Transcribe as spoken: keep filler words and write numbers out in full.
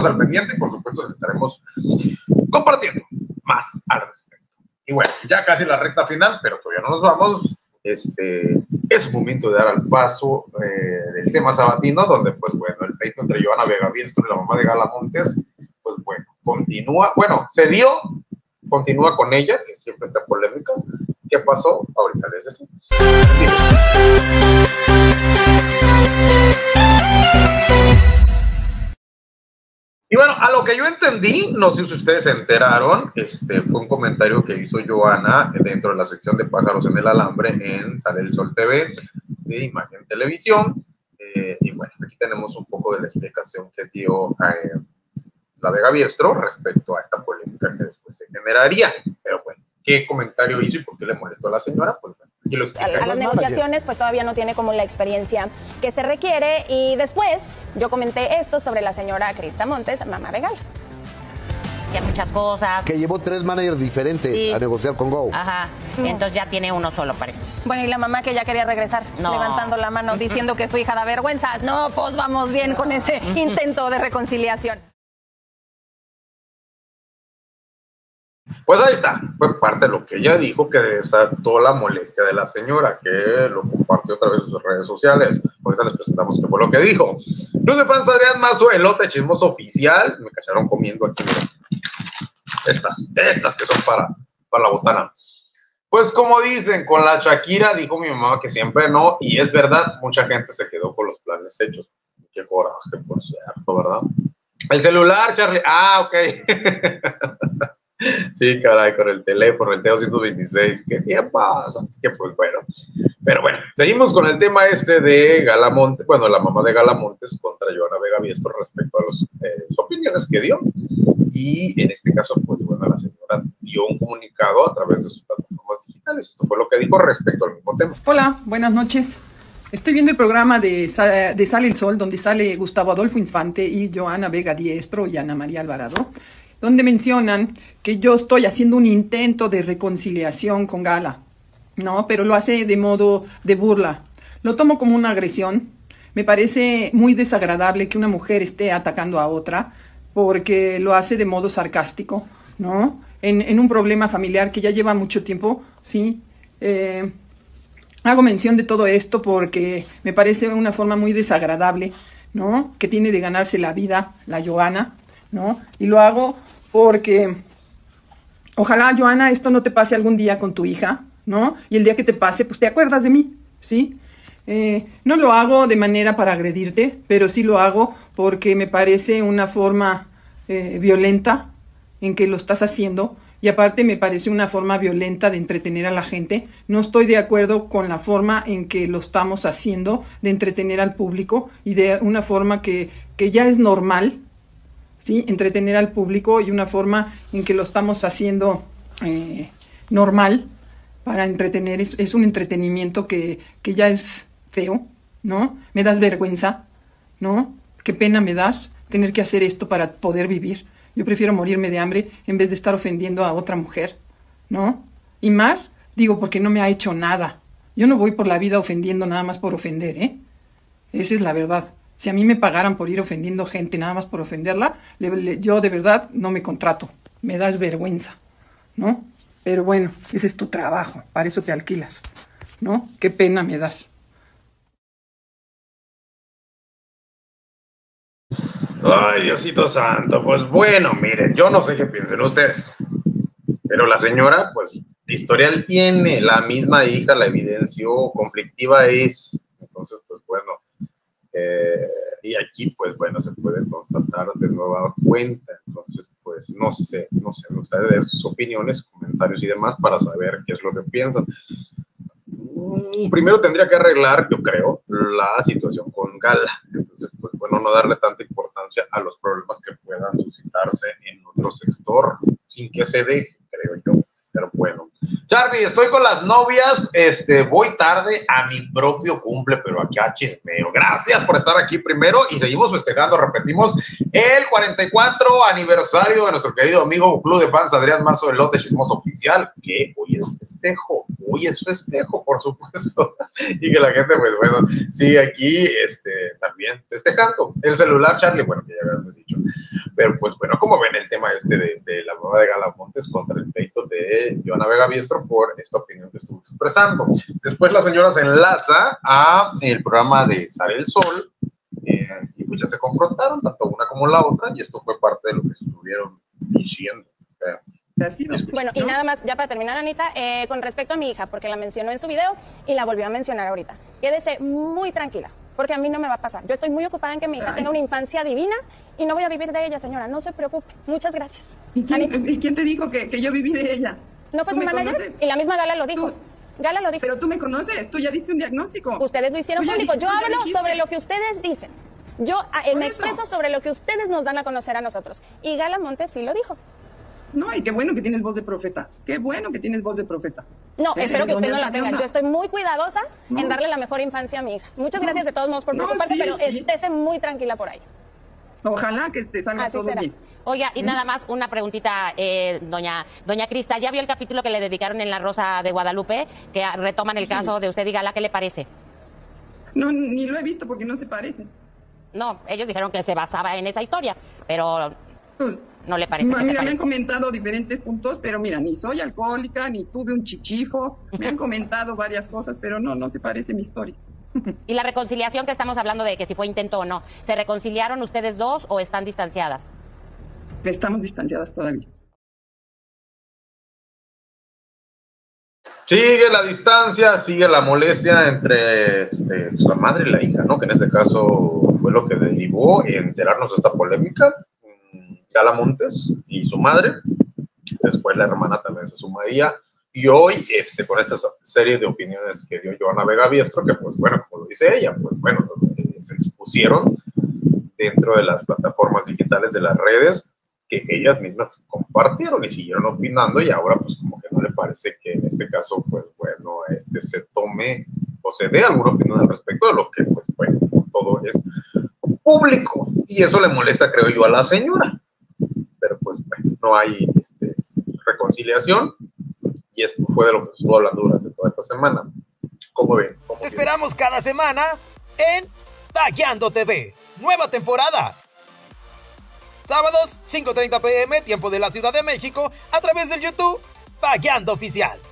al pendiente y por supuesto les estaremos compartiendo más al respecto. Y bueno, ya casi la recta final, pero todavía no nos vamos. Este, es momento de dar al paso eh, del tema sabatino, donde pues bueno, el pleito entre Johanna Vega Biestro y la mamá de Gala Montes, pues bueno, continúa, bueno, se dio, continúa con ella, que siempre está en polémicas. ¿Qué pasó? Ahorita les decimos. Y bueno, a lo que yo entendí, no sé si ustedes se enteraron, este fue un comentario que hizo Johanna dentro de la sección de Pájaros en el Alambre en Sale el Sol T V, de Imagen Televisión. Eh, y bueno, aquí tenemos un poco de la explicación que dio eh, la Vega Biestro respecto a esta polémica que después se generaría. Pero bueno, ¿qué comentario hizo y por qué le molestó a la señora? Pues bueno, aquí lo explica. A las negociaciones, pues todavía no tiene como la experiencia que se requiere. Y después yo comenté esto sobre la señora Crista Montes, mamá de Gala. Ya muchas cosas. Que llevó tres managers diferentes sí. a negociar con Go. Ajá. Mm. Entonces ya tiene uno solo, parece. Bueno, y la mamá que ya quería regresar, no. levantando la mano, diciendo que su hija da vergüenza. No, pues vamos bien con ese intento de reconciliación. Pues ahí está, fue parte de lo que ella dijo que desató la molestia de la señora, que lo compartió otra vez en sus redes sociales. Ahorita les presentamos qué fue lo que dijo. Luz de Fans Adrián Mazo, elote chismoso oficial. Me cacharon comiendo aquí, miren. Estas, estas que son para, para la botana. Pues como dicen, con la Shakira dijo mi mamá que siempre no, y es verdad, mucha gente se quedó con los planes hechos. Qué coraje, por cierto, ¿verdad? El celular, Charlie. Ah, ok. Sí, caray, con el teléfono, el T doscientos veintiséis, ¿qué bien pasa? Así que pues bueno, pero bueno, seguimos con el tema este de Gala Montes, bueno, la mamá de Gala Montes contra Johanna Vega Biestro respecto a las eh, opiniones que dio, y en este caso, pues bueno, la señora dio un comunicado a través de sus plataformas digitales. Esto fue lo que dijo respecto al mismo tema. Hola, buenas noches. Estoy viendo el programa de, de Sale el Sol, donde sale Gustavo Adolfo Infante y Johanna Vega Biestro y Ana María Alvarado, donde mencionan que yo estoy haciendo un intento de reconciliación con Gala, ¿no? Pero lo hace de modo de burla. Lo tomo como una agresión. Me parece muy desagradable que una mujer esté atacando a otra, porque lo hace de modo sarcástico, ¿no? En, en un problema familiar que ya lleva mucho tiempo, ¿sí? Eh, hago mención de todo esto porque me parece una forma muy desagradable, ¿no? Que tiene de ganarse la vida la Johanna, ¿no? Y lo hago porque ojalá, Johanna, esto no te pase algún día con tu hija, ¿no? Y el día que te pase, pues te acuerdas de mí, ¿sí? Eh, no lo hago de manera para agredirte, pero sí lo hago porque me parece una forma eh, violenta en que lo estás haciendo, y aparte me parece una forma violenta de entretener a la gente. No estoy de acuerdo con la forma en que lo estamos haciendo de entretener al público, y de una forma que, que ya es normal, ¿sí? Entretener al público, y una forma en que lo estamos haciendo eh, normal para entretener. Es, es un entretenimiento que, que ya es feo, ¿no? Me das vergüenza, ¿no? Qué pena me das tener que hacer esto para poder vivir. Yo prefiero morirme de hambre en vez de estar ofendiendo a otra mujer, ¿no? Y más, digo, porque no me ha hecho nada. Yo no voy por la vida ofendiendo nada más por ofender, ¿eh? Esa es la verdad. Si a mí me pagaran por ir ofendiendo gente nada más por ofenderla, le, le, yo de verdad no me contrato. Me das vergüenza, ¿no? Pero bueno, ese es tu trabajo, para eso te alquilas, ¿no? Qué pena me das. Ay, Diosito santo, pues bueno, miren, yo no sé qué piensen ustedes, pero la señora, pues, historial tiene, la misma hija la evidenció, conflictiva es, entonces, pues bueno, eh, y aquí, pues bueno, se puede constatar de nueva cuenta, entonces, pues, no sé, no sé, me gustaría ver sus opiniones, comentarios y demás para saber qué es lo que piensan. Primero tendría que arreglar, yo creo, la situación con Gala. Entonces, pues bueno, no darle tanta importancia a los problemas que puedan suscitarse en otro sector, sin que se deje, creo yo. Pero bueno. Charlie, estoy con las novias, este, voy tarde a mi propio cumple, pero acá chismeo. Gracias por estar aquí primero y seguimos festejando, repetimos, el cuarenta y cuatro aniversario de nuestro querido amigo Club de Fans Adrián Mazo, el Lote Chismoso Oficial, que hoy es festejo. hoy es festejo, por supuesto, y que la gente, pues bueno, sigue aquí este, también festejando. El celular, Charlie, bueno, que ya habíamos dicho, pero pues bueno, como ven el tema este de, de la boda de Gala Montes contra el pleito de Johanna Vega Biestro por esta opinión que estuvo expresando. Después la señora se enlaza a el programa de Sale el Sol, eh, y pues ya se confrontaron, tanto una como la otra, y esto fue parte de lo que estuvieron diciendo. Bueno, y nada más, ya para terminar, Anita, eh, con respecto a mi hija, porque la mencionó en su video y la volvió a mencionar ahorita. Quédese muy tranquila, porque a mí no me va a pasar. Yo estoy muy ocupada en que mi hija tenga una infancia divina y no voy a vivir de ella, señora. No se preocupe. Muchas gracias. ¿Y quién, ¿y quién te dijo que, que yo viví de ella? ¿No fue su manager? Conoces? Y la misma Gala lo dijo. ¿Tú? Gala lo dijo. Pero tú me conoces, tú ya diste un diagnóstico. Ustedes lo hicieron público. Yo hablo sobre lo que ustedes dicen. Yo eh, me expreso sobre lo que ustedes nos dan a conocer a nosotros. Y Gala Montes sí lo dijo. No, y qué bueno que tienes voz de profeta. Qué bueno que tienes voz de profeta. No, eh, espero que usted no la tenga. Yo estoy muy cuidadosa no. en darle la mejor infancia a mi hija. Muchas no. gracias de todos modos por preocuparse, no, sí, pero sí. estése muy tranquila por ahí. Ojalá que te salga Así todo será. bien. Oiga, y ¿Mm? nada más una preguntita, eh, doña doña Crista. ¿Ya vio el capítulo que le dedicaron en La Rosa de Guadalupe? Que retoman el caso sí. de usted y Gala. ¿Qué le parece? No, ni lo he visto porque no se parece. No, ellos dijeron que se basaba en esa historia, pero no le parece. No, que mira, se me han comentado diferentes puntos, pero mira, ni soy alcohólica, ni tuve un chichifo. Me han comentado varias cosas, pero no, no se parece mi historia. Y la reconciliación que estamos hablando de que si fue intento o no, ¿se reconciliaron ustedes dos o están distanciadas? Estamos distanciadas todavía. Sigue la distancia, sigue la molestia entre este, la madre y la hija, ¿no? Que en este caso fue lo que derivó en enterarnos de esta polémica. Gala Montes y su madre. Después la hermana también se sumaría. Y hoy, este, con esta serie de opiniones que dio Johanna Vega Biestro, que pues bueno, como lo dice ella, pues bueno, eh, se expusieron dentro de las plataformas digitales de las redes que ellas mismas compartieron y siguieron opinando, y ahora pues como que no le parece que en este caso pues bueno, este se tome o se dé alguna opinión al respecto de lo que pues bueno, todo es público, y eso le molesta, creo yo, a la señora, pero pues bueno, no hay este, reconciliación, y esto fue de lo que estuvo hablando durante toda esta semana. ¿Cómo ven? ¿Cómo Te esperamos cada semana en Tagueando T V, nueva temporada. Sábados, cinco treinta p m, tiempo de la Ciudad de México, a través del YouTube Tagueando Oficial.